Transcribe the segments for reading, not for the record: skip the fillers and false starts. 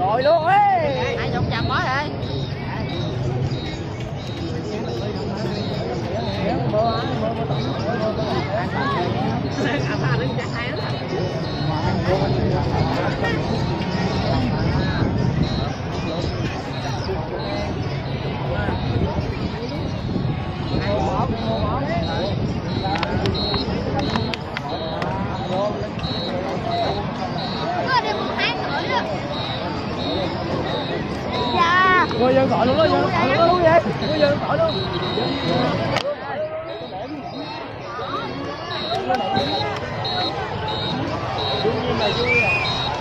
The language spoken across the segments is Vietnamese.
Rồi luôn ấy. Ai vòng vòng quá rồi. Rồi giờ gọi luôn đó, giờ gọi luôn vậy. Bây giờ gọi luôn. Đương nhiên là vui à.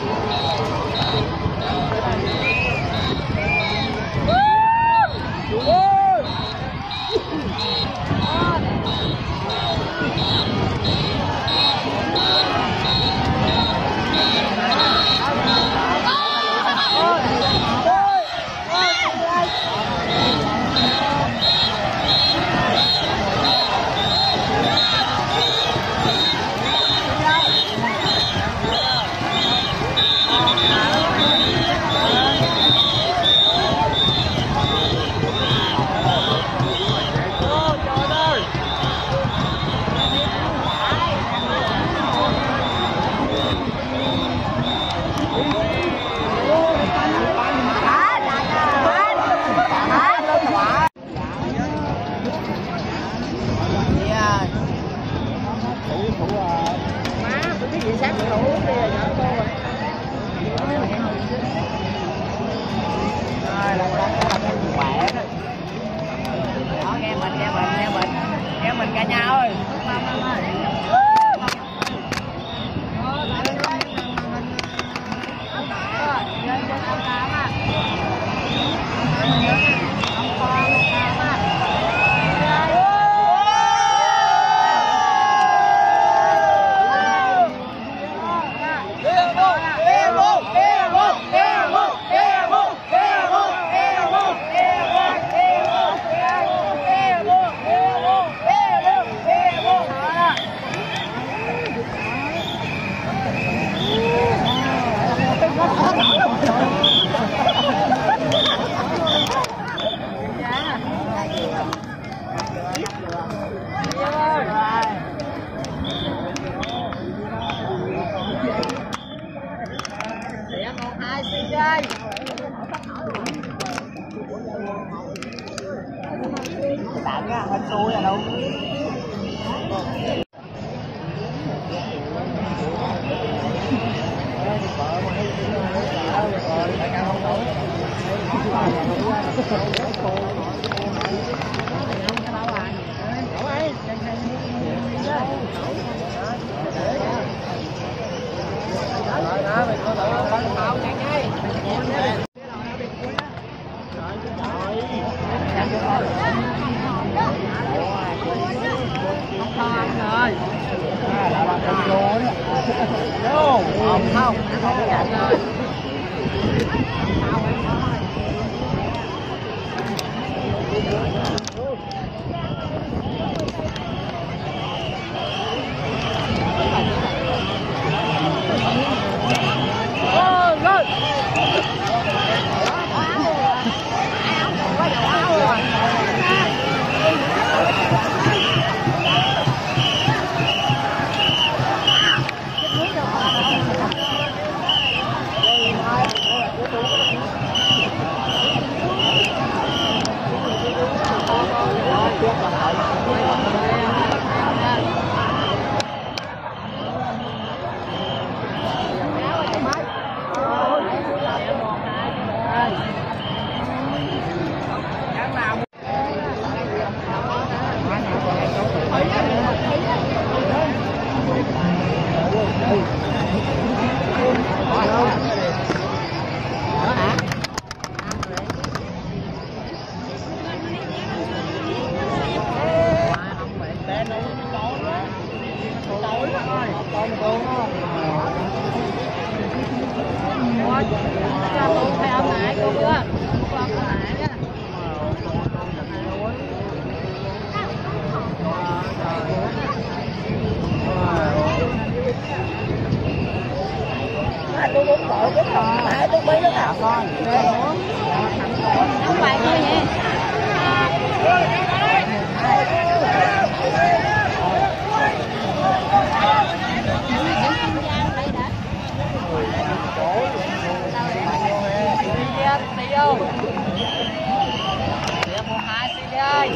Nghe mình cả nhau ơi. Bạn á, hình tôi là đâu. Không, con. Không phải thôi nhỉ. Đi đâu? Đi một hai đi đây.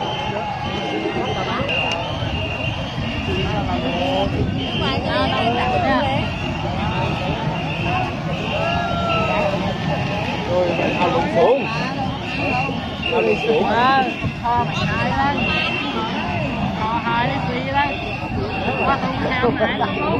Rồi ao lụng xuống. Ao lụng xuống á. Kho mày hai lên. Kho hai đi phi lên. Qua tông sao mày.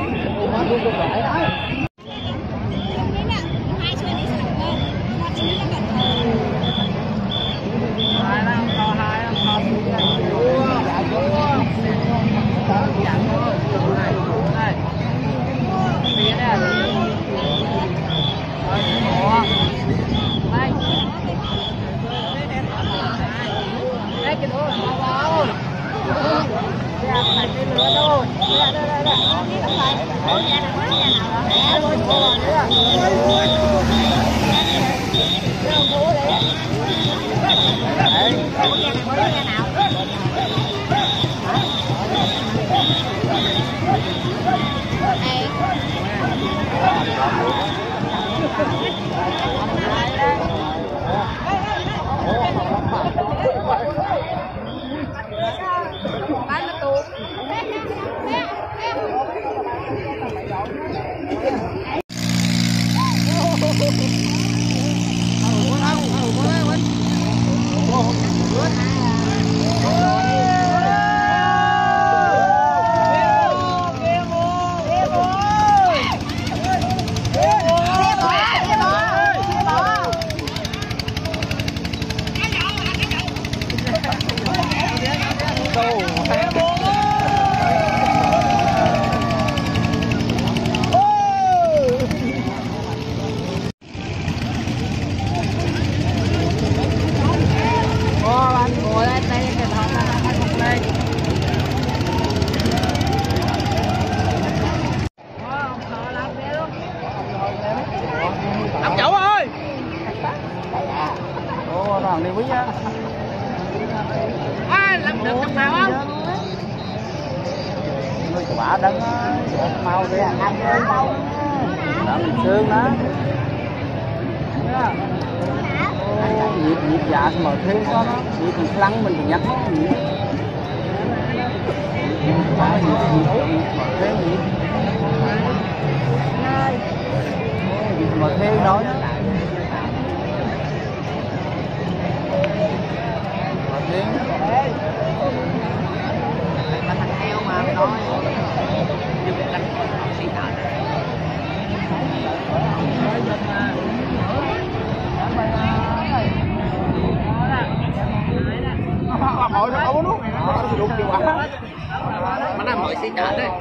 Ông chủ ơi. Ồ, thằng này quý á. Làm được trong nào không? Người quả đắng màu đi ăn màu. Đó mình xương đó. Nhịp dạ mà thêm có nó, nhịp thì lăng mình thì nhắc nó nhịp. Nhịp mà thêm nhịp. Nhịp mà thêm nói đó. Mà thêm. Là thằng heo mà nói. Nhưng mà đánh xí tợ. Mọi nó không có nước này nó sử dụng điều hòa. Mà nó mọi xí tợ đấy.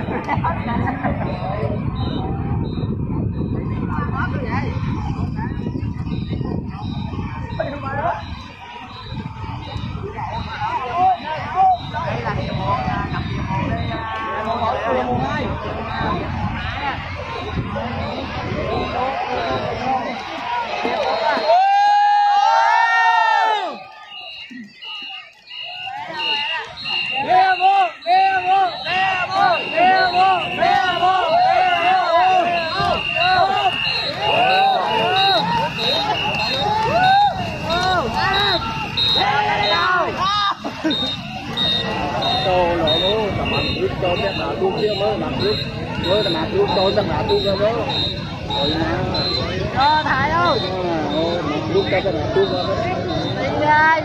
Đồ nó tầm ăn rút cho chắc là tu kia mới làm rút mới là làm rút cho chắc là tu kia mới rồi nè Thầy ơi. rút cho chắc là tu kia mới Đi đây.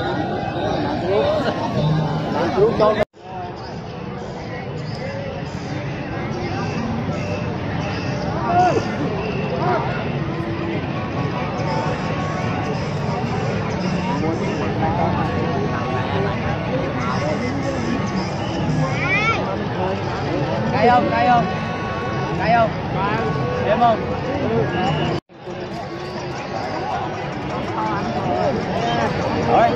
làm rút cho Cay không? Cay không? Cay không? Đếm không? rồi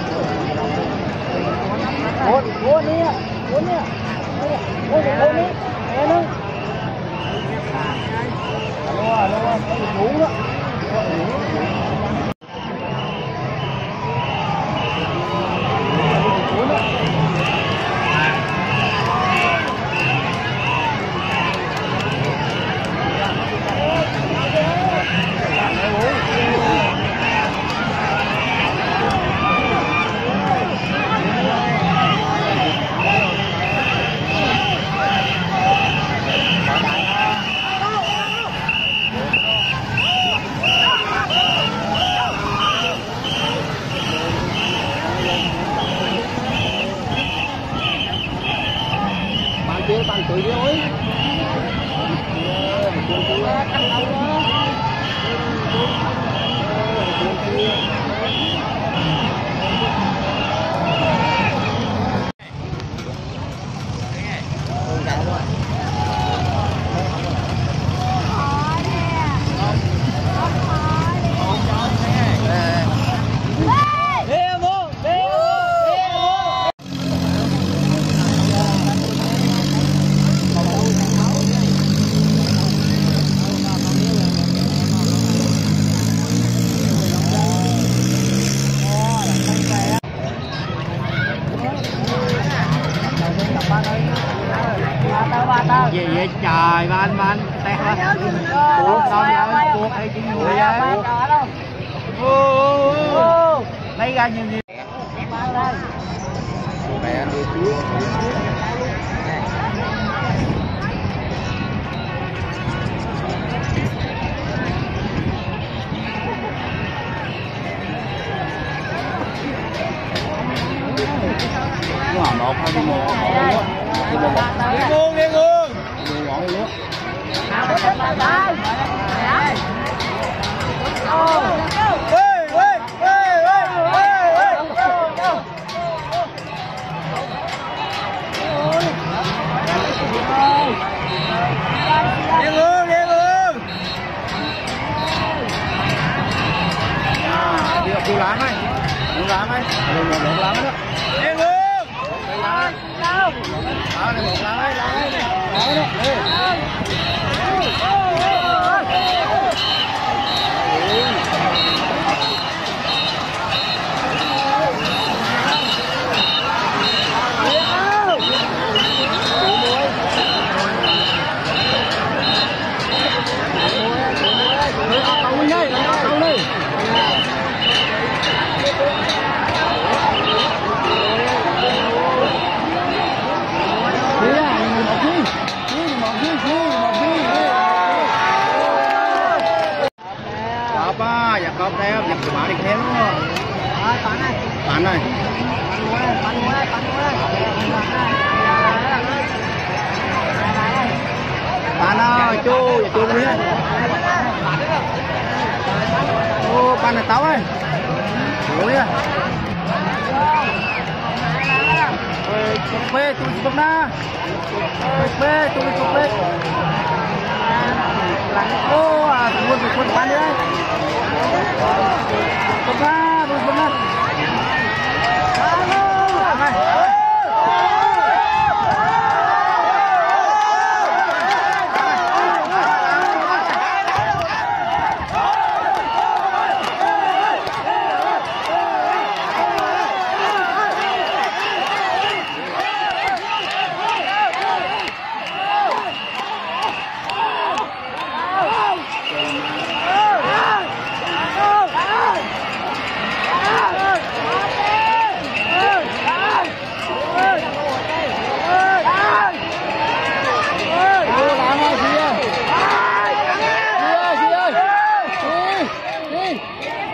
Cuốn đi. Cuốn đi. Cuốn đi. Nghe nó. nó xuống đó Cuộc hay chỉ người á. Lấy ra nhiều nhiều. Mẹ đi trước. Một thôi đi mua. Đi luôn. Đi luôn. Ngọn luôn. Đi làm ấy. Đi làm ấy. Được làm đó. Đi luôn. Đi làm. Đâu? Đó đi một làm ấy, làm ấy. Đó đó. Đi. Dạ cọp theo, nhập cho bạn đi thêm đúng không? Bạn này. Bạn ơi, chú đi. Ô, bạn này táo ơi. Chú đi. Cục bê, tôi cục na. Cục bê, tôi cục bê. Ô, buồn bạn đi đấy. Cục na, tôi cục na. Đi.